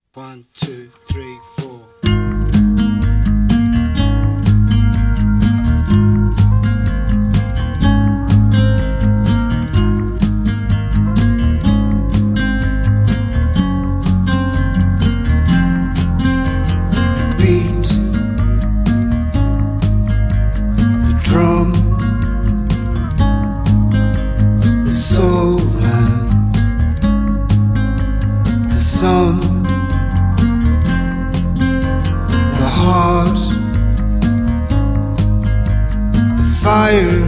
One, two, three, four. The beat, the drum, the soul and the sun. The heart, the fire,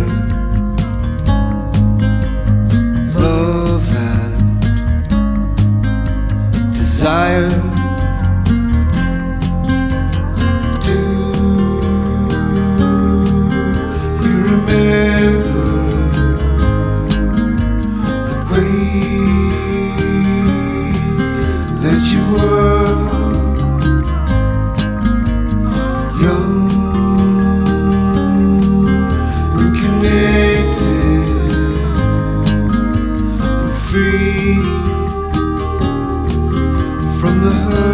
love and desire. Do you remember the way that you were? Young and connected and free from the hurt.